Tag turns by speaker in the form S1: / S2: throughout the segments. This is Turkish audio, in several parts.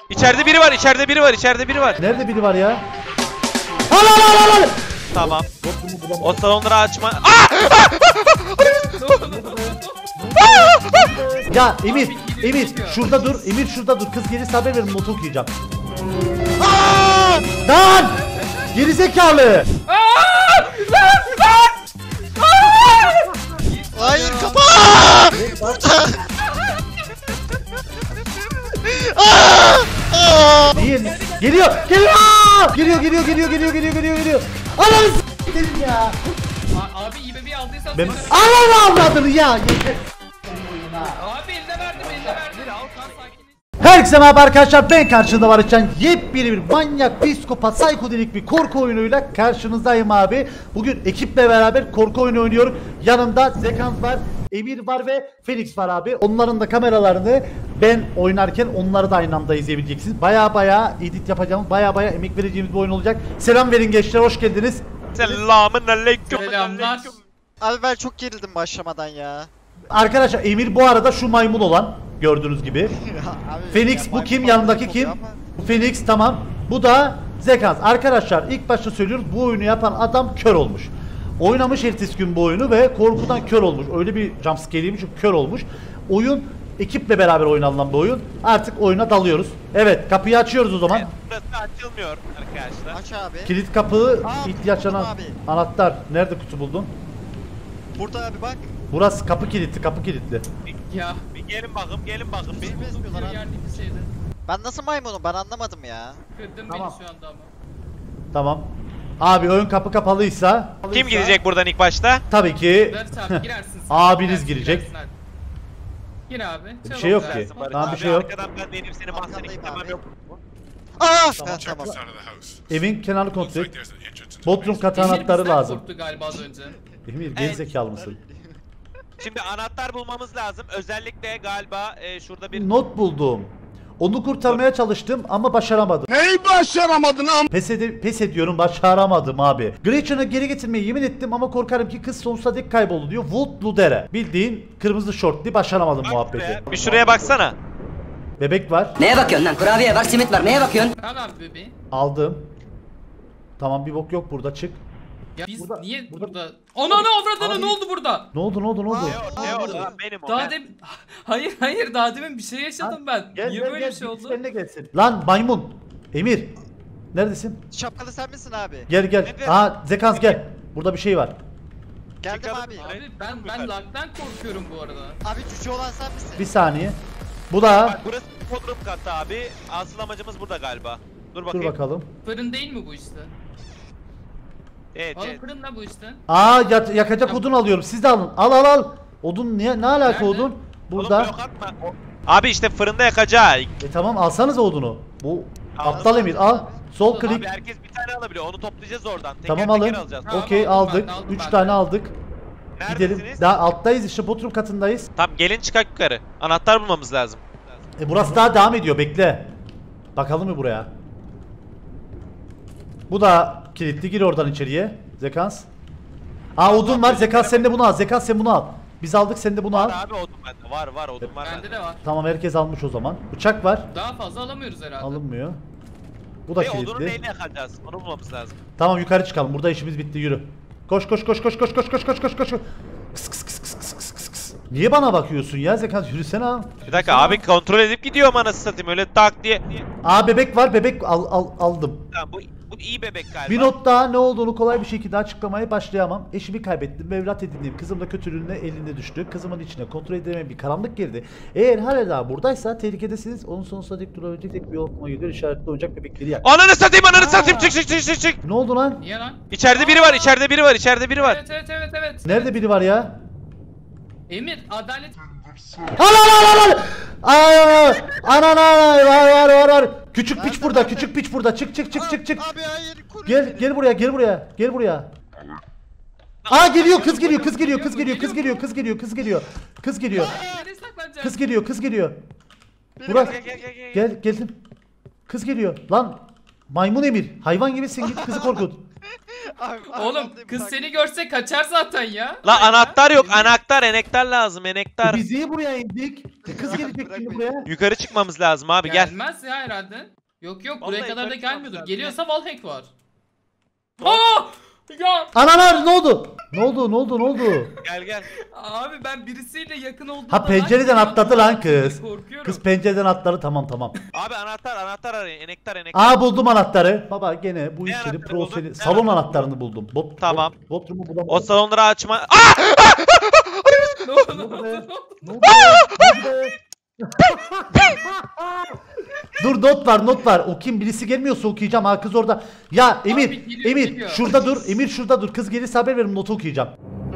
S1: İçeride biri var, içeride biri var, içeride biri var.
S2: Nerede biri var ya? Al.
S1: Tamam. O salonları açma.
S2: Ya Emir şurada dur. Emir şurada dur. Kız gelirse haber verin, motor okuyacağım. Lan! Gerizekalı!
S3: Hayır kapa!
S2: Niye? Geliyor! Geliyor! Ananı s**tim ya!
S4: Abi İBB'yi aldıysan
S2: Ben...
S4: sonra...
S2: Ananı avradını ya!
S4: Abi eline verdim. Sakin.
S2: Herkese merhaba arkadaşlar, ben karşında varken yepyeni bir manyak, psikopat, psikodelik bir korku oyunuyla karşınızdayım abi. Bugün ekiple beraber korku oyunu oynuyorum. Yanımda Zekans var, Emir var ve Felix var abi. Onların da kameralarını ben oynarken onları da aynı anda izleyebileceksiniz. Baya edit yapacağımız, baya emek vereceğimiz bir oyun olacak. Selam verin gençler, hoş geldiniz.
S1: Selamun aleyküm.
S4: Selamlar.
S3: Abi ben çok gerildim başlamadan ya.
S2: Arkadaşlar Emir bu arada şu maymun olan, gördüğünüz gibi.
S3: Abi,
S2: Felix bu kim? Yanındaki kim? Bu Felix, tamam. Bu da Zekans. Arkadaşlar ilk başta söylüyoruz, bu oyunu yapan adam kör olmuş. Oynamış ertesi gün bu oyunu ve korkudan kör olmuş. Öyle bir jumpscare yemiş ki kör olmuş. Oyun ekiple beraber oynanılan bir oyun. Artık oyuna dalıyoruz. Evet, kapıyı açıyoruz o zaman.
S1: Burası açılmıyor arkadaşlar.
S3: Aç abi.
S2: Kilit kapı,
S3: Aa,
S2: ihtiyaç
S3: buldum
S2: ana
S3: abi.
S2: anahtar. Nerede kutu buldun?
S3: Burada abi bak.
S2: Burası kapı kilitli.
S4: Ya.
S1: Bir gelin bakın bir.
S3: Bizi besliyorlar abi.
S4: Yerdeki şeydi.
S3: Ben nasıl maymunum ben anlamadım ya.
S4: Kırdın
S2: Tamam.
S4: beni şu anda ama.
S2: Tamam. Abi ön kapı kapalıysa
S1: Kim gidecek buradan ilk başta?
S2: tabii ki
S4: Dört abi girersin sen.
S2: Abiniz
S4: Girersin,
S2: girecek.
S4: girersin hadi. Gir abi.
S2: Bir
S4: çabuk
S2: şey yok
S4: ver.
S2: ki.
S1: Barış
S2: Tamam, bir
S1: abi,
S2: şey yok.
S1: Arkadan ben deneyim seni mahzene
S3: Arkandayım
S1: gitmem
S3: abi.
S1: yok.
S3: Aa!
S2: Tamam.
S3: Tamam.
S2: Evin kenarını kontrol et. Bodrum katı
S4: Emir
S2: anahtarı
S4: bizden
S2: lazım.
S4: korktu galiba az önce.
S2: Emir gerizekalı mısın?
S1: Şimdi anahtar bulmamız lazım. Özellikle galiba şurada bir...
S2: Not buldum. Onu kurtarmaya çalıştım ama başaramadım.
S5: Neyi başaramadın am?
S2: Pes ediyorum, başaramadım abi. Gretchen'ı geri getirmeye yemin ettim ama korkarım ki kız sonsuza dek kayboldu diyor. Wood Ludere. Bildiğin kırmızı şortlu, başaramadım
S1: Bak
S2: muhabbeti.
S1: şuraya, bir şuraya baksana.
S2: Bebek var.
S6: Neye bakıyorsun lan? Kurabiye var, simit var. Neye bakıyorsun?
S4: Al abi bebeği.
S2: Aldım. Tamam, bir bok yok burada, çık.
S4: Ya biz
S2: Burada-
S4: niye
S2: burada-
S4: burada... Ananı avradını ne oldu burada?
S2: Ne oldu?
S1: Ne orada? Benim o.
S4: Daha
S1: ben.
S4: demin... Hayır daha demin bir şey yaşadım ben. Niye böyle bir şey oldu?
S2: Seninle gelsin. Lan maymun. Emir. Neredesin?
S3: Şapkalı sen misin abi?
S2: Gel.
S1: Evet.
S2: Aa Zekans gel. Burada bir şey var.
S3: Geldim
S1: Çıkalım.
S3: abi.
S4: Abi ben lag'dan korkuyorum bu arada.
S3: Abi cüce olan sen misin?
S2: Bir saniye. Bu da.
S1: Bak burası bodrum katı abi. Asıl amacımız burada galiba. Dur
S2: Dur
S1: bakayım.
S2: bakalım.
S4: Fırın değil mi bu işte?
S1: Evet,
S4: Oğlum
S1: evet.
S4: fırın da bu işte.
S2: Aa yakacak odun alıyorum. Siz de alın. Al. Odun ne alaka
S4: Nerede?
S2: odun?
S1: Oğlum
S2: Burada.
S1: yok atma. Abi işte fırında yakacak.
S2: Tamam, alsanız odunu. Bu
S1: Aldım.
S2: aptal Emir al. Sol
S4: Abi,
S2: klik.
S1: Abi herkes bir tane alabiliyor. Onu toplayacağız oradan. Teker
S2: Tamam
S1: teker
S2: alın.
S1: alacağız.
S4: Tamam,
S2: Okey,
S4: aldım
S2: aldık.
S4: ben, aldım
S2: 3
S4: ben
S2: tane
S4: de.
S2: aldık. Gidelim.
S1: Neredesiniz?
S2: Daha alttayız işte, Bodrum katındayız.
S1: Tamam gelin çıkak yukarı. Anahtar bulmamız lazım.
S2: Burası daha devam ediyor, bekle. Bakalım mı buraya? Bu da kilitli, gir oradan içeriye. Zekans. Aa odun var, Zekans sen de bunu al. Zekans sen bunu al. Biz aldık, sen de bunu al.
S1: Var abi odun bende. Var odun var
S4: Bende de var.
S2: Tamam, herkes almış o zaman. Bıçak var.
S4: Daha fazla alamıyoruz herhalde.
S2: Alınmıyor. Bu da
S1: Odunun
S2: kilitli.
S1: neyini yakacağız? Onu bulmamız lazım.
S2: Tamam, yukarı çıkalım. Burada işimiz bitti, yürü. Koş. Kıs. Niye bana bakıyorsun ya Zekans, yürüsene ha.
S1: Bir dakika abi kontrol edip gidiyorum anasını satayım öyle tak diye.
S2: Aa bebek var, bebek aldım.
S1: Tamam bu iyi bebek galiba.
S2: Bir not daha, ne olduğunu kolay bir şekilde açıklamaya başlayamam. Eşimi kaybettim, evlat edindiğim kızım da kötülüğüne elinde düştü. Kızımın içine kontrol edilemeyen bir karanlık girdi. Eğer hala daha buradaysa tehlikedesiniz. Onun sonsuza dek durabilecek tek bir yol olma gidiyor. İşaretli oyuncak bebekleri yak.
S1: Ananı satayım çık.
S2: Ne oldu lan?
S4: Niye lan?
S1: İçeride biri var.
S4: Evet.
S2: Nerede biri var ya?
S4: Emir adalet...
S2: Al! Var. Küçük piç burada. Çık.
S3: Abi hayır koru.
S2: Gel buraya. Aa geliyor, kız geliyor.
S4: Nereye saklanacağım?
S2: Kız geliyor. Burak. Geldim. Kız geliyor. Lan maymun Emir, hayvan gibisin, git kızı korkut.
S3: Abi,
S4: Oğlum
S3: vallahi
S4: kız
S3: bırak.
S4: seni görse kaçar zaten ya.
S1: La anahtar yok. Anahtar, enektar lazım. Enektar.
S2: Biz niye buraya indik? Kız gelecek şimdi
S3: Bırakmayın.
S2: buraya.
S1: Yukarı çıkmamız lazım abi gel.
S4: Gelmez ya herhalde. Yok yok buraya
S1: Vallahi
S4: kadar da
S1: yukarı
S4: gelmiyordur.
S1: çıkmamız
S4: Geliyorsa wallhack var.
S1: Hop.
S4: Aa! Ya
S2: Analar ne oldu? Ne oldu ne oldu ne oldu?
S1: Gel gel.
S4: abi ben birisiyle yakın olduğumda
S2: Ha, pencereden
S4: lan
S2: atladı lan kız.
S4: Korkuyorum.
S2: Kız pencereden atladı, tamam.
S1: Abi anahtar arayın. Enektar enektar.
S2: Aa, buldum anahtarı. Baba gene bu
S1: Ne
S2: işin
S1: anahtarı
S2: proseli.
S1: buldun? Ne
S2: Salon
S1: anahtarı
S2: anahtarını buldum.
S1: Tamam.
S2: Bodrumu bulamadım.
S1: O salonları açma. Aa!
S4: Ne oldu,
S2: Ne
S4: ne
S2: oldu
S4: oldu,
S2: be?
S4: ne oldu?
S2: Ne oldu be? Ne oldu be? Dur, not var. Okuyayım, birisi gelmiyorsa okuyacağım. Ha, kız orada. Ya Emir,
S4: Abi, geliyor,
S2: Emir
S4: geliyor.
S2: şurada dur. Emir şurada dur. Kız gelirse haber verin, notu okuyacağım.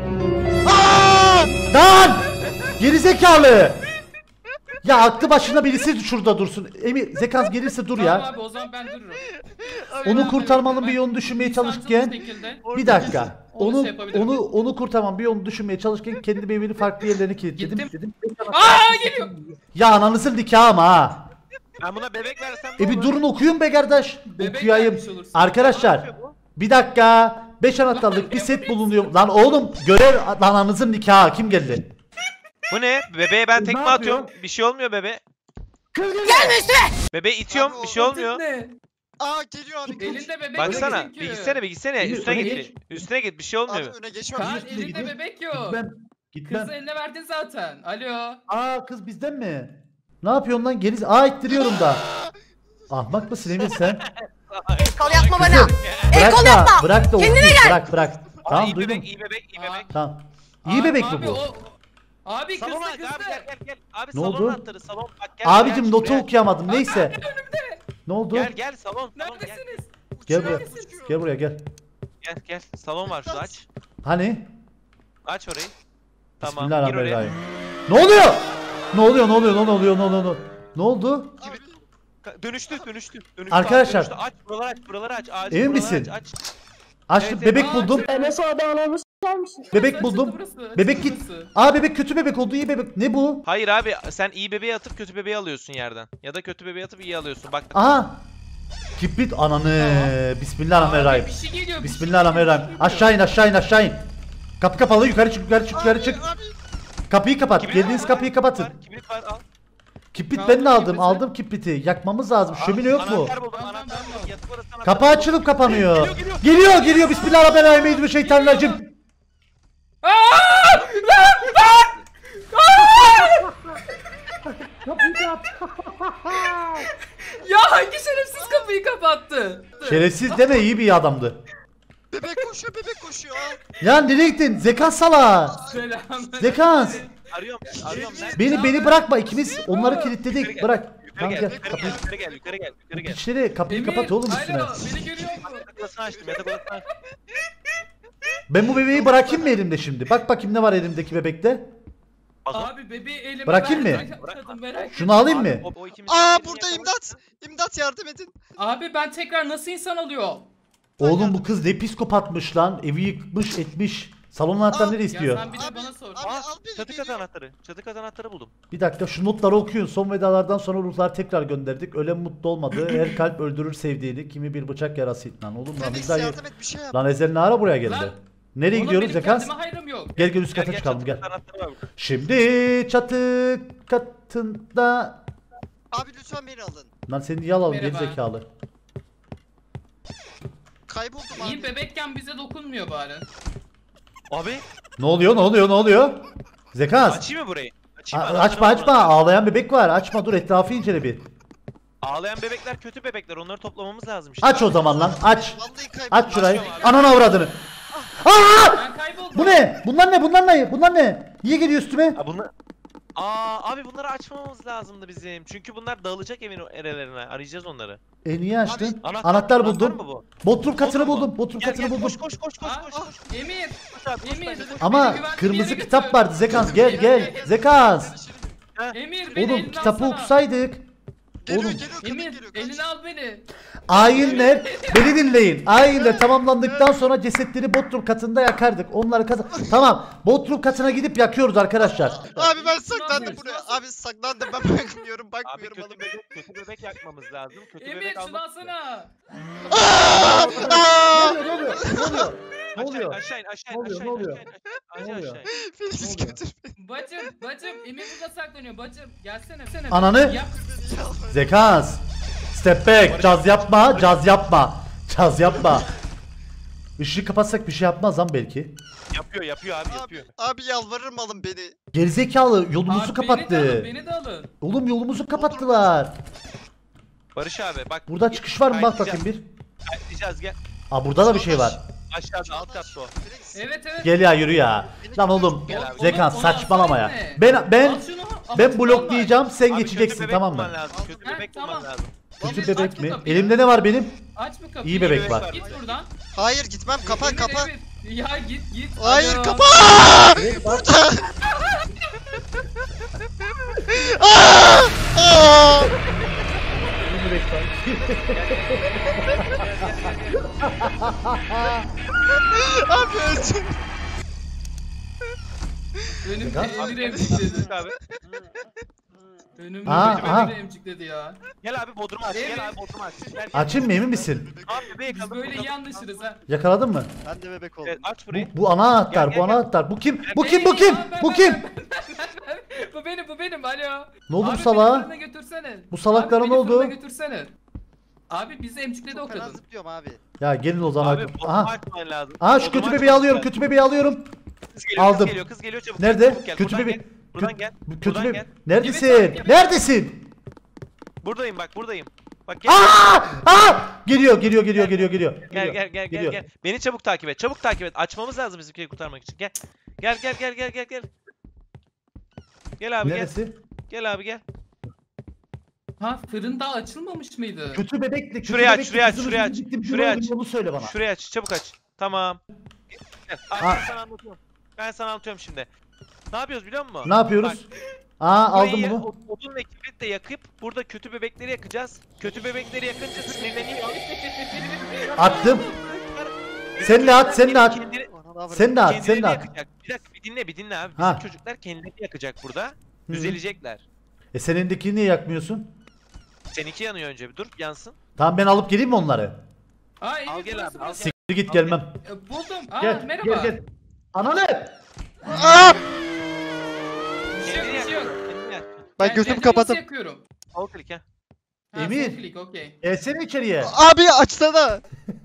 S2: Aa! Lan! Gerizekalı. Ya aklı başına birisi şurada dursun. Emir, Zekans gelirse dur
S4: Tamam
S2: ya.
S4: abi o zaman ben dururum.
S2: Onu kurtarmanın bir yolunu düşünmeye çalışırken bir dakika.
S4: Onu şey yapabilirim.
S2: Onu kurtarmam bir yolunu düşünmeye çalışırken kendimi evinin farklı yerlerine kilitledim.
S4: Gittim.
S2: Dedim.
S4: Aa geliyor.
S2: Ya ananızın nikahı ama ha.
S1: Ben buna bebek versem ne
S2: Bir
S1: olur?
S2: durun, okuyun be kardeş.
S4: Bebek
S2: Okuyayım.
S4: vermiş olursun.
S2: Arkadaşlar bir dakika. 5 anahtarlık bir set bulunuyor. Lan oğlum, görev lan, ananızın nikahı kim geldi?
S1: Bu ne? Bebeğe ben
S2: Ne
S1: tekme
S2: yapıyor?
S1: atıyorum. Bir şey olmuyor bebe.
S6: Gelme üstüme.
S1: Bebeği itiyorum.
S3: Abi
S1: bir şey
S3: o
S1: olmuyor.
S4: Ne?
S3: Aa geliyor abi.
S4: Elinde bebek
S1: Baksana.
S4: yok çünkü.
S1: Bir gitsene.
S2: Emir,
S1: Üstüne
S2: öne
S1: git.
S2: geç.
S1: Üstüne git. Bir şey
S3: Abi
S1: olmuyor.
S3: öne geçme.
S4: Kaan
S2: Üstüne
S4: elinde
S2: gideyim.
S4: bebek yok.
S2: Gitmem.
S4: Kızı eline verdin zaten. Alo.
S2: Aa, kız bizden mi? Ne yapıyorsun lan, geriz? Aa, ittiriyorum da. Ahmak mısın Emir sen?
S6: Kol yapma bana.
S2: Kızım,
S6: El kol
S2: da,
S6: yapma.
S2: bırak da
S6: Kendine
S2: okuyayım, bırak.
S1: Aa,
S2: Tamam,
S1: iyi
S2: duydum.
S1: bebek, iyi bebek, iyi bebek.
S2: Tamam. İyi bebek mi
S4: abi,
S2: bu?
S4: Abi kızdı
S1: Salona abi
S4: kızdı.
S1: gel. Abi
S2: Ne
S1: salon
S2: oldu?
S1: anahtarı salon. Bak gel.
S2: Abicim
S1: gel
S2: notu
S1: şuraya.
S2: okuyamadım, neyse. Ne oldu?
S1: Gel salon gel.
S4: Neredesiniz?
S2: Gel buraya.
S3: Uçuyor.
S2: Gel buraya gel.
S1: Gel. Salon var şurada aç.
S2: Hani?
S1: Aç orayı. Tamam. Gir oraya.
S2: Bismillahirrahmanirrahim. Ne oluyor? Ne oluyor? Ne oldu?
S3: Abi,
S1: Dönüştü.
S2: Arkadaşlar.
S1: Dönüştü. Aç buraları aç. Acil
S2: Emin
S1: buraları
S2: misin?
S1: Aç.
S2: Açtım,
S1: Evet,
S2: bebek
S4: Aa,
S2: buldum.
S6: Enes abi ağlamış.
S2: Bebek
S4: Açıldı
S2: buldum.
S4: burası,
S2: Bebek
S4: açıldı
S2: git.
S4: burası.
S2: Aa, bebek kötü bebek oldu, iyi bebek. Ne bu?
S1: Hayır abi sen iyi bebeği atıp kötü bebeği alıyorsun yerden. Ya da kötü bebeği atıp iyi alıyorsun. Bak.
S2: Aha. Kibrit ananı. Bismillahirrahmanirrahim.
S4: Abi, bir şey geliyor.
S2: Bismillahirrahmanirrahim. Aşağı in. Kapı kapalı, yukarı çık.
S3: Abi.
S2: Kapıyı kapat.
S1: Kibrit
S2: Geldiğiniz
S1: var,
S2: kapıyı kapatın.
S1: Kibrit var al.
S2: Kibrit
S4: Aldım
S2: ben de aldım.
S4: kibriti.
S2: Aldım kibriti. Yakmamız lazım. Şömine yok mu?
S1: Anahtar buldum.
S4: Tamam,
S1: Anahtar
S4: tamam.
S1: buldum. Yatak odası anahtarı
S2: Kapı
S1: buldum.
S2: açılıp kapanıyor.
S1: Geliyor.
S2: Geliyor. Bismillahirrahmanirrahim. Şeytanirracim. Kapıyı kapat.
S4: Ya hangi şerefsiz kapıyı kapattı?
S2: Şerefsiz deme, iyi bir adamdı.
S3: Bebek koşuyor.
S2: Ya nereye gittin? Zekans sala.
S4: Selam.
S2: Zekans.
S1: Arıyorum. Nerede?
S2: Beni bırakma, ikimiz onları kilitledik. Bırak. Tamam, gel.
S1: Yukarı gel.
S2: İçeri kapıyı kapat oğlum üstüne.
S4: Alo beni görüyor musun?
S1: Yatak odasını açtım. Yatak odasını açtım.
S2: Ben bu bebeği bırakayım mı elimde şimdi? Bak bakayım ne var elimdeki bebekte.
S4: Abi bebeği elime
S2: Bırakayım
S4: verdi.
S2: mı?
S4: Kadın merak ettim.
S2: Şunu alayım mı?
S1: O ikimiz
S3: Aa
S1: birini
S3: burada
S1: yakaladık.
S3: imdat yardım edin.
S4: Abi ben tekrar nasıl insan alıyor?
S2: Oğlum bu kız ne psikopatmış lan. Evi yıkmış etmiş. Salon anahtarını nereye
S4: Ya
S2: istiyor?
S4: sen bir de
S3: Abi,
S4: bana sor.
S3: abi.
S1: Aa,
S3: al beni,
S1: çatı katı
S3: geliyor.
S1: anahtarı. Çatı katı anahtarı buldum.
S2: Bir dakika, şu notları okuyun. Son vedalardan sonra ruhlar tekrar gönderdik. Ölen mutlu olmadı. Her kalp öldürür sevdiğini. Kimi bir bıçak yarası lan. Oğlum lan
S3: Felix
S2: biz daha
S3: yardım et bir şey yap.
S2: Lan Ezel ne ara buraya geldi?
S4: Lan,
S2: Nereye
S4: Oğlum
S2: gidiyoruz
S4: benim
S2: Zekans?
S4: kendime hayrım yok.
S2: Gel üst kata çıkalım
S1: çatı
S2: gel.
S1: katı anahtarı var burada.
S2: Şimdi çatı katında...
S3: Abi lütfen beni alın.
S2: Lan seni niye alalım
S4: Merhaba.
S2: gerizekalı?
S3: Kayboldum
S4: İyi
S3: abi.
S4: bebekken bize dokunmuyor bari.
S1: Abi
S2: Ne oluyor? Zekans.
S1: açayım mı burayı?
S2: Açma. Ağlayan bebek var. Açma, dur etrafı incele bir.
S1: Ağlayan bebekler kötü bebekler. Onları toplamamız lazım işte.
S2: Aç o zaman lan. Aç.
S3: Vallahi kayboldum.
S2: Aç şurayı.
S1: Açıyorum abi.
S2: Ananı avradını. Aa!
S4: Ben kayboldum.
S2: Bu ne? Bunlar ne? Niye geliyor üstüme?
S1: Ha bunlar... abi bunları açmamamız lazımdı bizim. Çünkü bunlar dağılacak evin erelerine. Arayacağız onları.
S2: Niye açtın?
S3: Abi,
S2: Anahtar buldum.
S1: mı bu?
S2: Bodrum katını
S1: Olur mu?
S2: buldum. Bodrum
S1: Gel
S2: katını
S1: gel
S2: buldum.
S1: koş.
S4: Aa, Emir. Emir.
S2: Ama
S4: Beni güvenli bir
S2: kırmızı
S4: yere
S2: kitap
S4: götür.
S2: vardı. Zekans gel. Zekans.
S4: Emir beni
S2: Oğlum
S4: elinden
S2: kitabı
S4: alsana.
S2: okusaydık.
S3: Geliyor
S2: Oğlum.
S3: geliyor kadın
S4: Emir
S3: geliyor. Kaç.
S4: elini al beni.
S2: Ayinler beni dinleyin. Ayinler tamamlandıktan sonra cesetleri Bodrum katında yakardık. Onları tamam. Bodrum katına gidip yakıyoruz arkadaşlar.
S3: Abi ben saklandım
S4: yapıyorsun?
S3: buraya. Abi saklandım ben bakmıyorum
S1: Abi
S3: bakmıyorum
S1: kötü
S3: oğlum.
S1: bebek yakmamız lazım. Kötü
S4: Emir
S1: bebek
S4: şunu
S1: almak.
S4: alsana.
S2: Ne oluyor? Ne oluyor?
S1: Aşağı in aşağı
S2: Ne
S1: in
S2: oluyor?
S1: aşağı
S2: Ne
S1: in
S2: oluyor?
S1: aşağı in
S2: Ne oluyor?
S1: aşağı in.
S3: Feliz
S2: Ne oluyor?
S3: götür
S4: Bacım Emir burada saklanıyor bacım. Gelsene.
S2: Ananı.
S4: Yap.
S3: beni ya.
S2: Zekans. Step back. Caz yapma. Caz yapma. Caz yapma. Işığı kapatsak bir şey yapmaz lan belki.
S1: Yapıyor abi
S3: Abi,
S1: yapıyor.
S3: abi yalvarırım alın beni.
S2: Gerizekalı yolumuzu
S4: Abi,
S2: kapattı.
S4: Beni de alın.
S2: Oğlum yolumuzu kapattılar.
S1: Barış abi bak.
S2: Burada çıkış var mı bak bakayım bir.
S1: Kaydedeceğiz gel.
S2: Aa burada da bir şey var.
S1: Aşağıda alt katta o.
S3: Felix.
S4: Evet.
S2: Gel ya yürü ya. Lan oğlum
S1: Gel abi.
S2: Zekans
S4: Onu
S2: saçmalama ya.
S4: alsana
S2: Ben
S4: Al şunu, al
S2: ben
S4: şunu,
S2: bloklayacağım sen
S1: Abi
S2: geçeceksin
S1: kötü bebek
S2: tamam mı?
S1: bulman lazım,
S3: Aldım.
S1: Kötü
S4: Heh,
S1: bebek
S4: tamam.
S1: bulman lazım.
S2: Kötü
S4: Aç
S2: bebek
S4: bu
S2: mi?
S4: kapıyı.
S2: Elimde ne var benim?
S4: Aç bu kapıyı.
S2: İyi bebek
S1: bebek
S2: var.
S1: var.
S4: Git buradan.
S3: Hayır gitmem kapa
S4: Emir,
S3: kapa.
S4: Emir. Ya git.
S3: Hayır
S4: Alo.
S3: kapa.
S2: Evet, bak.
S3: Aa!
S2: Kötü bebek var.
S3: Abi öldüm.
S4: Önümde
S2: Zekans.
S4: Emir emcikledi.
S1: Abi.
S4: Önümde
S2: Aa,
S4: Emir emcikledi ya.
S1: Gel abi Bodrum'a aç.
S4: Evet.
S1: Gel abi Bodrum'a aç. Gel, gel.
S2: Açayım mı emin misin?
S1: Abi bebeği
S4: Biz
S1: kaldır.
S4: böyle iyi anlaşırız ha.
S2: Yakaladın mı?
S3: Ben de bebek oldum.
S1: Evet, aç burayı.
S2: Bu ana anahtar,
S1: Gel,
S2: bu
S1: gel,
S2: ana
S1: gel.
S2: anahtar. Bu kim? Bu kim? Bu kim?
S4: Ben,
S2: Bu kim?
S4: Bu benim alo.
S2: Ne oldu bu
S4: Abi
S2: salağa?
S4: beni fırına götürsene.
S2: Bu salaklara
S4: Abi
S2: ne
S4: beni
S2: oldu?
S4: fırına götürsene. Abi bizi emcikledi o
S3: Çok fena
S4: kadın.
S3: zıplıyorum abi.
S2: Ya gelin o zaman.
S1: Abi Bodrum'a
S2: Aha.
S1: açman lazım.
S2: Aha şu
S1: Bodrum'a
S2: kötü bebeği
S1: açman
S2: alıyorum.
S1: lazım.
S2: Kötü bebeği alıyorum.
S1: Kız geliyor,
S2: Aldım.
S1: Kız geliyor çabuk.
S2: Nerede?
S1: Çabuk gel.
S2: Kötü
S1: Buradan
S2: bebek.
S1: gel. Buradan gel.
S2: Kötü
S1: Buradan
S2: bebek.
S1: gel.
S2: Neredesin?
S4: Evet,
S2: Neredesin?
S1: Buradayım bak buradayım. Bak gel.
S2: Aa! Geliyor.
S1: Gel. Beni çabuk takip et. Çabuk takip et. Açmamız lazım bizimkileri kurtarmak için. Gel. Gel. Gel abi
S2: Neresi?
S1: Gel abi gel.
S4: Ha fırın daha açılmamış mıydı?
S2: Kötü bebekle. Kötü
S1: Şuraya aç,
S2: bebekle
S1: şuraya aç,
S2: kızınız
S1: şuraya aç,
S2: gittim,
S1: şuraya
S2: ne oldu,
S1: aç.
S2: Onu söyle bana.
S1: Şurayı aç. Çabuk aç. Tamam. Gel. Abi
S2: Ha.
S1: ben sana anlatıyorum şimdi. Ne yapıyoruz biliyor musun?
S2: Ne yapıyoruz? Aa aldım
S1: Burayı
S2: bunu.
S1: Odun ve kibritle yakıp burada kötü bebekleri yakacağız. Kötü bebekleri yakınca sinirleniyor.
S2: Attım. Sen de at.
S1: Kendileri-
S3: Ananı avradım.
S2: Sen de at.
S1: Kendilerini
S2: Sen de at.
S1: yakacak. Bir dakika bir dinle abi.
S2: Ha.
S1: Bizim çocuklar kendilerini yakacak burada.
S2: Hı.
S1: Düzelecekler.
S2: Senindekini niye yakmıyorsun?
S1: Seninki yanıyor önce bir dur yansın.
S2: Tamam ben alıp geleyim mi onları?
S4: Aa Emir
S1: Al gel
S4: burası,
S1: abi, al
S4: burası.
S1: gel.
S2: Siktir git
S1: Al
S2: gelmem.
S4: Buldum. Aa
S2: Gel.
S4: merhaba.
S2: Gel. Ananı.
S3: Aa!
S1: Kendini
S4: Bir şey yok.
S1: yak. Kendini yak.
S3: Ben gözümü
S4: kendimi
S3: kapadım.
S4: yakıyorum.
S1: Sol klik ha.
S4: Ha,
S2: Emir.
S4: sol klik, okey.
S2: Gelsene içeriye.
S3: Abi açsana.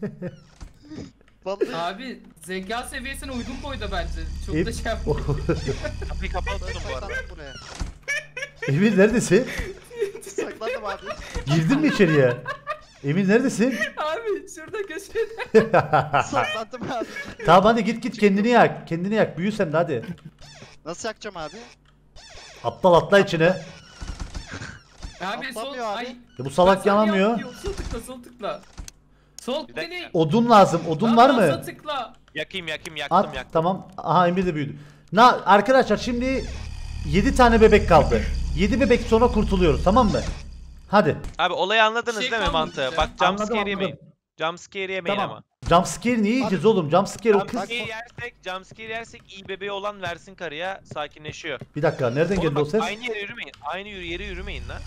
S3: Vallahi.
S4: Abi zeka seviyesine uygun boyda bence. Çok
S2: Em-
S4: da şey yapma.
S1: Kapıyı kapattım bu arada.
S3: Saklandım buraya.
S2: Emir neredesin?
S3: Saklandım abi.
S2: Girdin mi içeriye? Emir neredesin?
S4: Abi şurada köşede.
S3: Saklandım abi.
S2: Tamam hadi git kendini yak. Kendini yak. Büyü sen de hadi.
S3: Nasıl yakacağım abi?
S2: Aptal atla içine.
S4: Abi sol
S3: Atlamıyor abi.
S4: ay.
S2: Ya bu salak yanamıyor.
S4: Sol tıkla sol tıkla. Sol
S1: Bir dakika.
S4: beni.
S2: Odun lazım. Odun var mı?
S4: Sağ tıkla.
S1: Yaktım
S2: At.
S1: yaktım.
S2: Tamam. Aha Emir de büyüdü. Arkadaşlar şimdi 7 tane bebek kaldı. 7 bebek sonra kurtuluyoruz tamam mı? Hadi.
S1: Abi olayı anladınız
S4: Şey
S1: değil mi
S4: kalmadı
S1: mantığı?
S4: bize.
S1: Bak
S2: Anladım,
S1: jumpscare yemeyin.
S2: anladım.
S1: Jumpscare yemeyin
S2: Tamam.
S1: ama.
S2: Jumpscare niye yiyeceğiz oğlum? Jumpscare o kız.
S1: Jumpscare yersek iyi bebeği olan versin karıya sakinleşiyor.
S2: Bir dakika nereden
S1: Oğlum
S2: geldi o
S1: bak,
S2: ses?
S1: aynı yere yürümeyin. Aynı yere yürümeyin lan.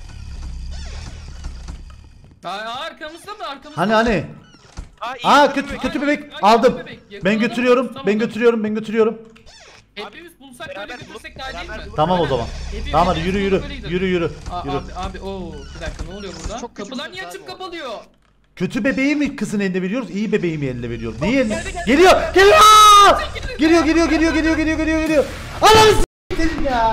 S4: Aa, arkamızda mı? Arkamızda
S2: Hani
S4: mı?
S2: hani?
S1: iyi
S2: Aa
S1: bebek.
S2: kötü bebek
S4: Ay,
S2: aldım.
S4: kötü bebek.
S2: Ben
S4: Yakaladım,
S2: götürüyorum.
S4: tutamadım.
S2: Ben götürüyorum.
S4: Hepimiz bulsak böyle
S1: Beraber
S4: götürsek daha değil mi?
S2: Tamam o zaman.
S4: Hepimiz
S2: Tamam hadi
S4: hepimiz
S2: yürü
S4: bulup böyle gidelim.
S2: yürü.
S4: Abi ooo bir dakika ne oluyor burada?
S3: Çok
S4: Kapılar
S3: küçüksünüz
S4: niye
S3: abi
S4: açıp
S3: bu arada.
S4: kapalıyor?
S2: Kötü bebeği mi kızın eline veriyoruz? İyi bebeği mi eline veriyoruz? Niye eline? Geliyor! Aa! Geliyor. Ananı s**tim ya.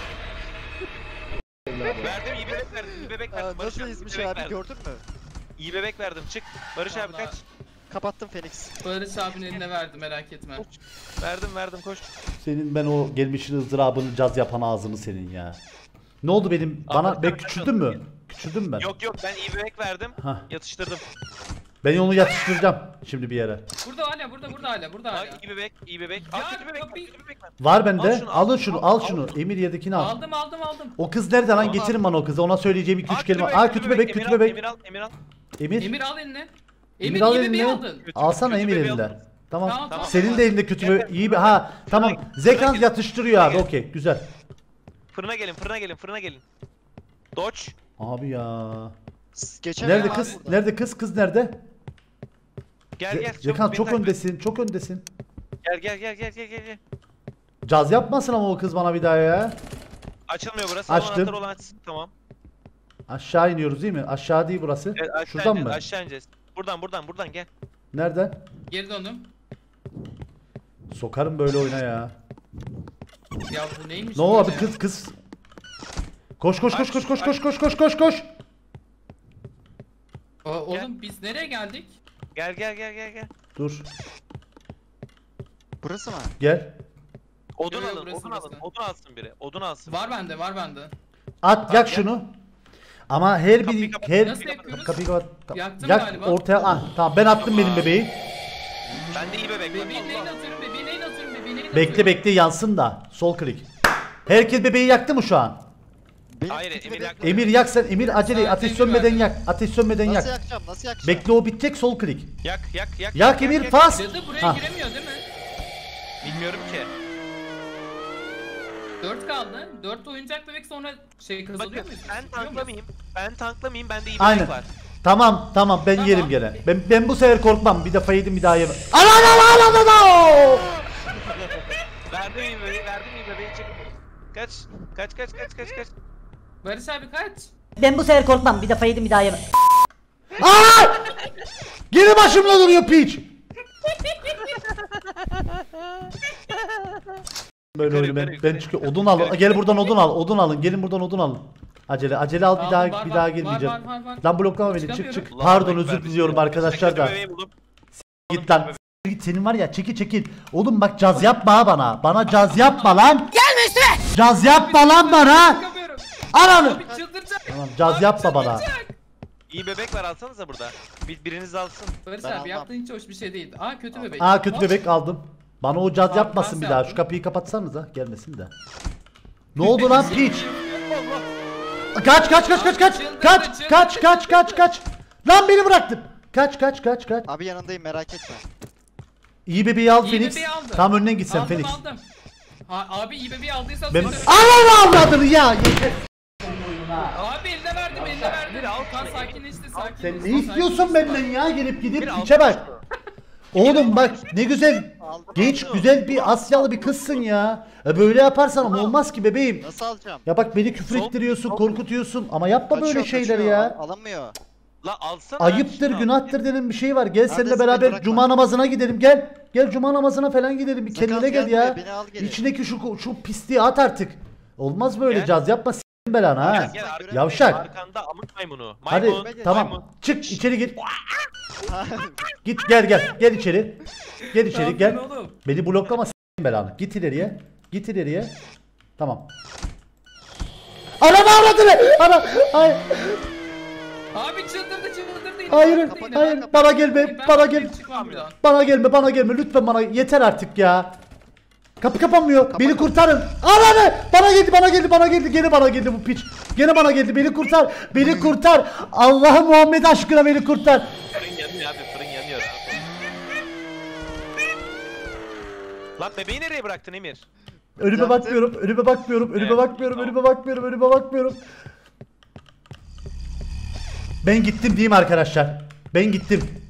S1: Verdim iyi bebek verdim. İyi bebek
S3: Aa,
S1: verdim. Barış
S3: nasıl
S1: abi, iyi
S3: izmiş
S1: bebek
S3: abi
S1: verdim.
S3: gördün mü?
S1: İyi bebek verdim. Çık. Barış abi
S4: Vallahi.
S1: kaç.
S3: Kapattım Felix.
S4: Barış abinin eline verdi merak etme.
S1: Verdim koş.
S2: Senin ben o gelmişin ızdırabını caz yapan ağzını senin ya. Ne oldu benim? Bana
S1: Abi,
S2: ben
S1: ben
S2: küçüldüm mü? Küçüldüm ben.
S1: Yok ben iyi bebek verdim.
S2: Hah.
S1: Yatıştırdım.
S2: Ben onu yatıştıracağım şimdi bir yere.
S4: Burada hala, burada hala.
S1: Bak iyi bebek, iyi bebek.
S4: Ya,
S1: Aa kötü bebek,
S4: kapıyı-
S1: kötü bebek var.
S2: Var bende.
S1: Al şunu,
S2: Alın
S1: al,
S2: şunu,
S1: al,
S2: al
S1: al
S2: şunu.
S1: şunu.
S2: Emir yedekini al.
S4: Aldım.
S2: O kız nerede lan?
S1: Tamam.
S2: Getirin bana o kızı. Ona söyleyeceğim 2-3 kelime.
S1: kötü
S2: Aa kötü bebek, kötü
S1: Emir al,
S2: bebek.
S1: Emir al, Emir al.
S2: Emir.
S4: Emir al eline.
S2: Emir
S4: Emir
S2: al
S4: iyi bebeği
S2: eline.
S4: aldın.
S2: Alsana
S1: kötü
S2: Emir
S1: bebeği
S2: elinden.
S1: aldım.
S2: Tamam.
S4: Tamam.
S2: Senin de elinde kötü bebek. İyi bir ha. Tamam. Zekans yatıştırıyor abi. Okey, güzel.
S1: Fırına gelin, fırına gelin, fırına gelin. Dodge.
S2: Abi ya.
S3: Geçemiyorum
S2: Nerede
S3: abi
S2: kız?
S3: buradan.
S2: Nerede kız? Kız nerede?
S1: Gel gel. çabuk,
S2: Zekans
S1: beni
S2: çok
S1: takip et.
S2: öndesin. Çok öndesin.
S1: Gel.
S2: Caz yapmasın ama o kız bana bir daha ya.
S1: Açılmıyor burası.
S2: Açtım.
S1: Anahtarı olan açsın. Tamam.
S2: Aşağı iniyoruz değil mi? Aşağı değil burası.
S1: Evet, aşağı
S2: Şuradan
S1: ineceğiz,
S2: mı?
S1: aşağı ineceğiz. Buradan gel.
S2: Nereden?
S4: Geri döndüm.
S2: Sokarım böyle oyuna ya.
S4: Ya bu neymiş?
S2: Ne o
S4: böyle
S2: abi
S4: ya?
S2: kız. Koş.
S4: Oğlum biz nereye geldik?
S1: Gel.
S2: Dur.
S3: Burası mı?
S2: Gel.
S1: Odun
S4: Yo, yo,
S1: alın,
S4: burası,
S1: odun
S4: burası.
S1: alın. Odun alsın biri. Odun alsın.
S4: Var bende.
S2: At yak
S1: gel.
S2: şunu. Ama her
S1: Kapıyı
S2: bir
S1: kapat.
S2: her
S4: Nasıl yapıyoruz?
S2: kapıyı kapat.
S4: Yaktım
S2: Yak
S4: galiba.
S2: ortaya. Ah tamam ben attım benim
S1: Tamam.
S2: bebeği.
S1: Bende iyi bebek var.
S4: Bebeğin neyin atıyorum, bebeğin neyin atıyorum.
S2: Bekle yansın da. Sol klik. Herkes bebeği yaktı mı şu an?
S3: Benim
S1: Hayır,
S3: kötü
S1: Emir
S3: bebek
S1: yaktı.
S3: var.
S2: Emir yak sen. Emir acele
S4: Saat
S2: ateş
S4: Emir
S2: sönmeden
S4: verdi.
S2: yak. Ateş sönmeden yak.
S3: Nasıl yakacağım? Nasıl yakacağım?
S2: Bekle o bitecek sol klik.
S1: Yak.
S2: Yak Emir fas.
S4: Cadı buraya
S2: Ha.
S4: giremiyor değil mi?
S1: Bilmiyorum ki.
S4: 4 kaldı. 4 oyuncak bebek sonra kazanıyor
S1: Bakın
S4: muyuz?
S1: ben tanklamayayım. Bende iyi bebek
S2: Aynen.
S1: var.
S2: Tamam ben
S4: Tamam.
S2: yerim gene. Ben bu sefer korkmam. Bir defa yedim bir daha yemem. Ana!
S1: Verdim iyi bebeği çık. Kaç.
S4: Barış abi kaç?
S6: Ben bu sefer korkmam. Bir defa yedim bir daha yemem.
S2: Aa! Geri başımda duruyor piç. Böyle oyunu ben çünkü odun al. Gel buradan odun al. Odun alın. Gelin buradan odun alın. Acele al bir
S4: Aldım,
S2: daha
S4: var,
S2: bir daha
S4: var,
S2: gelmeyeceğim.
S4: var.
S2: Lan bloklama beni. Çık.
S4: Çıkamıyorum.
S2: Pardon özür diliyorum arkadaşlar da.
S1: Bebeği buldum.
S2: Git lan. Git senin var ya çekil. Oğlum bak caz yapma ha bana. Bana caz yapma lan.
S6: Gelme üstüme.
S2: Caz yapma lan bana.
S4: Çıkamıyorum.
S2: Ananı.
S4: Abi çıldıracak.
S2: Tamam caz yapma bana.
S1: İyi bebek var alsanıza burada. Biriniz alsın.
S4: Barış
S3: Ben
S4: abi
S3: almam.
S4: yaptığın hiç hoş bir şey değil. Aa kötü bebek.
S2: Aa kötü
S4: Al.
S2: bebek aldım. Bana o caz
S4: Abi,
S2: yapmasın
S4: ben
S2: bir daha. Şu
S4: yaptım.
S2: kapıyı kapatsanıza gelmesin de. Ne oldu lan piç? Kaç. Lan beni bıraktın. Kaç.
S3: Abi yanındayım merak etme.
S2: İyi bebeği al
S4: İyi
S2: Phoenix.
S4: bebeği aldım.
S2: Tam önünden gitsen
S4: Aldım,
S2: Phoenix.
S4: aldım. Abi iyi bebeği aldıysan
S2: Ben...
S4: söyle.
S2: Ananı avradını ya. Yeter.
S4: Abi eline verdim. Kan sakinleşti.
S2: Sen ne istiyorsun benden ya gelip gidip piçe bak. Oğlum bak ne güzel. Genç güzel bir Asyalı bir kızsın ya. Böyle yaparsan ama olmaz ki bebeğim.
S3: Nasıl alacağım?
S2: Ya bak beni küfür ettiriyorsun, korkutuyorsun ama yapma böyle
S3: Kaçıyor,
S2: şeyleri
S3: kaçıyor.
S2: ya.
S3: Alamıyor.
S1: La alsana.
S2: Ayıptır, günahtır denen bir şey var. Gel seninle
S3: Neredesin?
S2: beraber
S3: Bırakma.
S2: cuma namazına gidelim. Gel. Gel cuma namazına falan gidelim. Bir
S3: Sakal
S2: kendine gel
S3: gelme,
S2: ya.
S3: beni al geri.
S2: İçindeki şu pisliği at artık. Olmaz böyle
S1: Gel.
S2: caz yapma s**in belanı ha.
S1: Gel
S2: Yavşak.
S1: Arkanda amık maymunu.
S2: Hadi
S1: Maymun.
S2: tamam.
S1: maymun.
S2: Çık içeri git. Git gel. Gel içeri. Gel içeri gel.
S4: Oğlum.
S2: Beni bloklama s**in belanı. Git ileriye. Tamam. Ananı avradını. Ana. Ay.
S4: Abi çıldırdı.
S2: Hayır.
S3: Kapat,
S2: Hayır.
S3: kapat.
S2: Bana gelme. Bana gel.
S4: Çıkmam buradan.
S2: Bana gelme lütfen bana yeter artık ya. Kapı kapanmıyor. Beni kurtarın. Ananı! Bana geldi. Gene bana geldi bu piç. Gene bana geldi. Beni kurtar. Allah'ım Muhammed aşkına beni kurtar.
S1: Fırın yanıyor abi, fırın yanıyor abi. Lan bebeği nereye bıraktın Emir?
S2: Önüme bakmıyorum. Ben gittim diyeyim arkadaşlar. Ben gittim.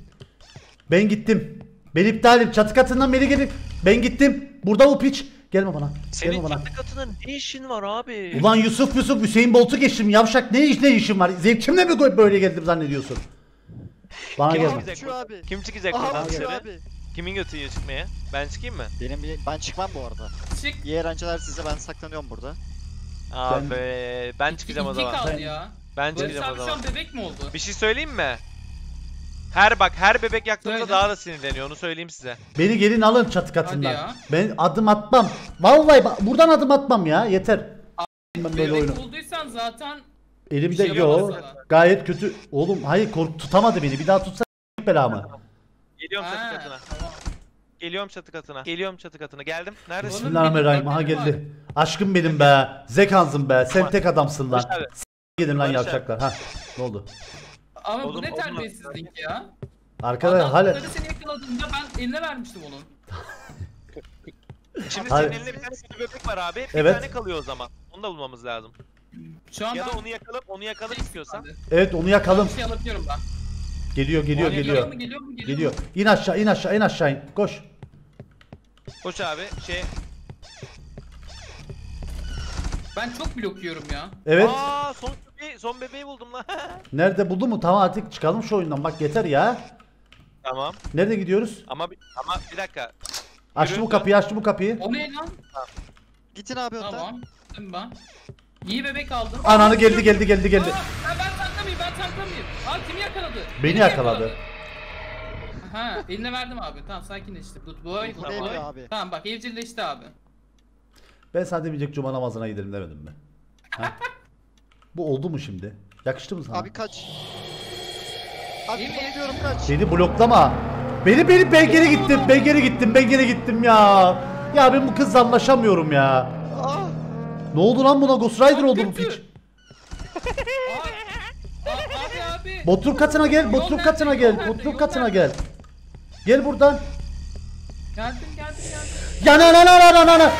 S2: Ben iptalim. Çatı katından beri gelin. Ben gittim. Burada bu piç. Gelme bana.
S1: Senin çatı katında ne işin var abi?
S2: Ulan Yusuf Hüseyin Bolt'u geçtim yavşak ne işim var? Zevkimle mi böyle geldim zannediyorsun? Bana
S1: Kim
S2: gelme.
S1: çıkacak
S3: Şu
S1: buradan?
S3: abi.
S1: Kim çıkacak
S3: Aha
S1: buradan
S3: şu
S1: dışarı?
S3: abi.
S1: Kimin götüyle çıkmaya? Ben çıkayım mı?
S3: Ben çıkmam bu arada.
S4: Çık.
S3: İyi eğlenceler size, ben saklanıyorum burada.
S1: Abi ben çıkacağım o
S4: İki
S1: zaman.
S4: kaldı ya.
S1: Ben
S4: Barış
S1: çıkacağım o
S4: abi şu
S1: zaman.
S4: an bebek mi oldu?
S1: Bir şey söyleyeyim mi? Her bebek yaktığımda
S4: Söyle.
S1: daha da sinirleniyor, onu söyleyeyim size.
S2: Beni gelin alın çatı katından.
S4: Hadi ya.
S2: Ben adım atmam. Vallahi buradan adım atmam ya yeter. Ben böyle
S4: Bebek
S2: oyunu.
S4: bulduysan zaten
S2: Elimde
S4: Bir şey
S2: yo.
S4: yapamaz sana.
S2: Gayet kötü. Oğlum hayır tutamadı beni. Bir daha tutsa bela mı?
S1: Geliyorum çatı
S4: Ha,
S1: katına.
S4: tamam.
S1: Geliyorum çatı katına. Geliyorum çatı katına. Geldim. Neredesin?
S4: Oğlum,
S2: Bismillahirrahmanirrahim. Aha geldi. Aşkım benim be. Zekansın be. Sen tek adamsın lan.
S1: Barış abi.
S2: Gidin lan
S1: Barış abi.
S2: yavşaklar. Ha. Ne oldu?
S4: Ama
S1: Oğlum,
S4: bu ne
S1: oğlum.
S4: terbiyesizlik ya.
S2: Arkadaşlar
S4: Adam
S2: hala
S4: seni yakaladığında ben eline vermiştim onun.
S1: Şimdi
S2: Hayır.
S1: senin elinde bir tane kötü bebek var abi. Bir
S2: Evet.
S1: tane kalıyor o zaman. Onu da bulmamız lazım.
S4: Şu an
S1: Ya da
S4: ben
S1: onu yakalıp istiyorsan.
S2: evet onu yakalım.
S4: bir şey alabiliyorum ben.
S2: Geliyor
S4: Geliyor
S2: geliyor.
S4: mu, geliyor mu,
S2: Geliyor. İn aşağı in aşağı in aşağı in. Koş.
S1: Koş abi.
S4: Ben çok blok yiyorum ya.
S2: Evet.
S1: Aa son bebeği buldum lan.
S2: Nerede buldu mu? Tamam artık çıkalım şu oyundan. Bak yeter ya.
S1: Tamam.
S2: Nerede gidiyoruz?
S1: Ama bir dakika.
S2: Açtı
S1: Yürü.
S2: bu kapıyı açtı bu kapıyı.
S4: O ne lan?
S3: Gitin abi önden.
S4: Tamam. Ben. İyi bebek aldım.
S2: Ananı geldi.
S4: Aa, ben tanklamayayım. Aa, kimi yakaladı?
S2: Beni yakaladı.
S4: Ha, eline verdim abi. Tamam, sakinleşti. Bu ay
S3: Bu değil abi.
S4: Tamam bak, evcilleşti abi.
S2: Ben sana demeyecek cuma namazına gidelim demedim mi? Ha? Bu oldu mu şimdi? Yakıştı mı sana?
S3: Abi kaç. Abi
S4: İyi mi?
S3: bunu diyorum kaç.
S2: Beni bloklama. Ben geri gittim ya. Ya ben bu kızla anlaşamıyorum ya.
S3: Ah.
S2: Ne oldu lan buna? Ghost Rider oldu bu
S4: kötü.
S2: piç.
S4: Abi.
S2: Botur katına gel. Botur katına gel. Botur katına gel. Gel buradan.
S4: Geldim.
S2: Ya na.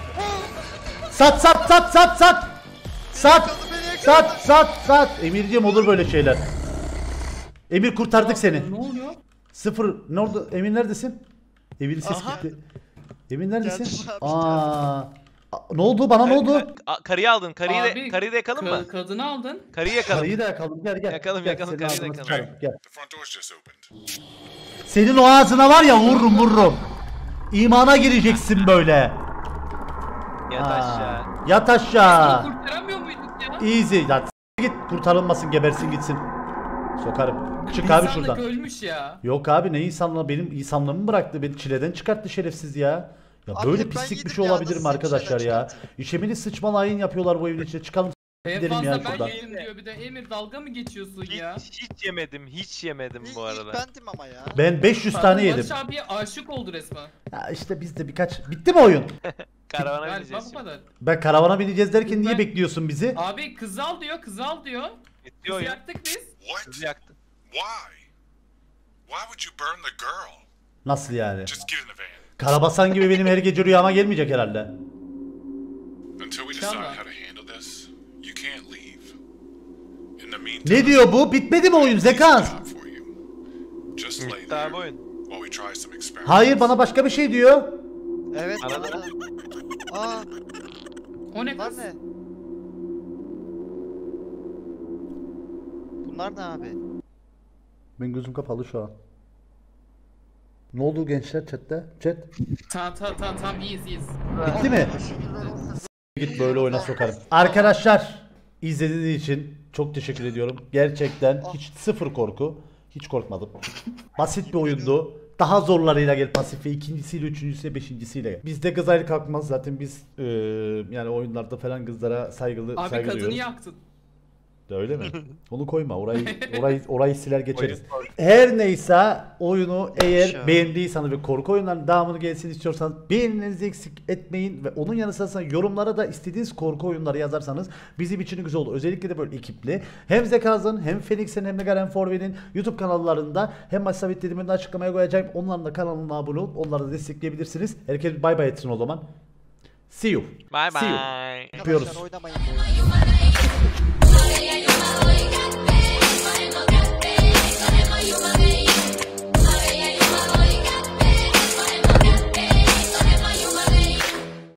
S2: Sat. Emirciğim olur böyle şeyler. Emir kurtardık seni.
S4: Ne oluyor?
S2: Sıfır. Ne oldu? Emir neredesin? Emir'in ses
S1: Aha.
S2: gitti. Emir neredesin?
S3: Geldim abi,
S2: Aa. Ne oldu? Bana ne oldu?
S1: Karıyı aldın. Karıyı
S4: Abi,
S1: da yakalım mı?
S4: Kadını aldın.
S1: Karıyı yakalım.
S2: Karıyı da yakalım. Gel.
S1: Yakalım,
S2: Gel,
S1: yakalım,
S2: senin
S1: karıyı
S2: ağzına
S1: yakalım.
S2: sıçarım, Gel.
S5: The front door's just opened.
S2: Senin o ağzına var ya vururum. İmana gireceksin böyle.
S1: Yat aşağı.
S2: Yat aşağı.
S4: Kurtaramıyor muyduk ya?
S2: Easy. Ya git kurtarılmasın gebersin gitsin. Sokarım. Çık abi
S4: İnsanlık
S2: şuradan.
S4: ölmüş ya.
S2: Yok abi ne insanlığı benim insanlığımı bıraktı. Beni çileden çıkarttı şerefsiz ya. Ya
S3: Abi
S2: böyle
S3: ben
S2: pislik bir
S3: yedim
S2: şey
S3: ya,
S2: olabilir mi
S3: nasıl
S2: arkadaşlar
S3: çileden
S2: ya? İşemeli sıçmalı ayın yapıyorlar bu evin içine. Çıkalım
S4: En
S2: gidelim
S4: fazla
S2: ya
S4: ben
S2: şuradan.
S4: yedim diyor bir de. Emir, dalga mı geçiyorsun ya?
S1: Hiç yemedim bu
S3: İlk
S1: arada.
S3: bendim ama ya.
S2: Ben 500 tane yedim.
S4: Barış abiye aşık oldu resmen.
S2: Ya işte bizde birkaç... Bitti mi oyun?
S1: Karavana
S4: Galiba
S1: bineceğiz
S4: bu
S1: şimdi.
S4: kadar.
S2: Ben karavana bineceğiz derken niye
S4: Ben-
S2: bekliyorsun bizi?
S4: Abi kız al diyor.
S1: Bitti
S4: Kızı
S1: oyun.
S4: yaktık biz.
S5: What?
S1: Kızı yaktı.
S5: Why? Why would you burn the girl?
S2: Nasıl yani?
S5: Just get in the van.
S2: Karabasan gibi benim her gece rüyama gelmeyecek herhalde.
S5: Until we decide
S4: Tamam.
S5: how to handle this, you can't leave. In the meantime,
S2: Ne diyor bu? Bitmedi mi oyun Zekans?
S5: job for you. Just lay
S1: Bitti
S5: there
S1: abi oyun.
S5: while we try some experiments.
S2: Hayır bana başka bir şey diyor.
S3: Evet
S1: Bana
S3: bana
S1: da-
S3: da. Aa
S4: O ne
S3: bunlar
S4: kız?
S3: ne? Bunlar ne abi?
S2: Ben gözüm kapalı şu an. Ne oldu gençler chatte? Chat.
S4: Tamam iyiyiz.
S2: Bitti mi? Git böyle oyuna sokarım. Arkadaşlar izlediğiniz için çok teşekkür ediyorum. Gerçekten hiç sıfır korku. Hiç korkmadım. Basit bir oyundu. Daha zorlarıyla gel pasife. İkincisiyle, üçüncüsüyle, beşincisiyle gel. Bizde kız ayrı kalkmaz zaten biz yani oyunlarda falan kızlara saygı
S4: Abi kadını
S2: duyuyoruz.
S4: yaktın.
S2: Öyle mi? Onu koyma. Orayı siler geçeriz. Her neyse oyunu eğer
S3: Şu an.
S2: beğendiyseniz ve korku oyunlarının devamını gelsin istiyorsanız beğenilerinizi eksik etmeyin ve onun yanı sıra yorumlara da istediğiniz korku oyunları yazarsanız bizim için güzel olur. Özellikle de böyle ekipli. Hem Zekaz'ın hem Phoenix'in hem de Garen Forward'in YouTube kanallarında hem Masabit dediğimi de açıklamaya koyacağım. Onların da kanalına abone olup onları da destekleyebilirsiniz. Herkes bay bay etsin o zaman. See you.
S1: Bye
S2: See you.
S1: bye.
S2: Yapıyoruz.
S3: Arkadaşlar oynamayın bu oyunu.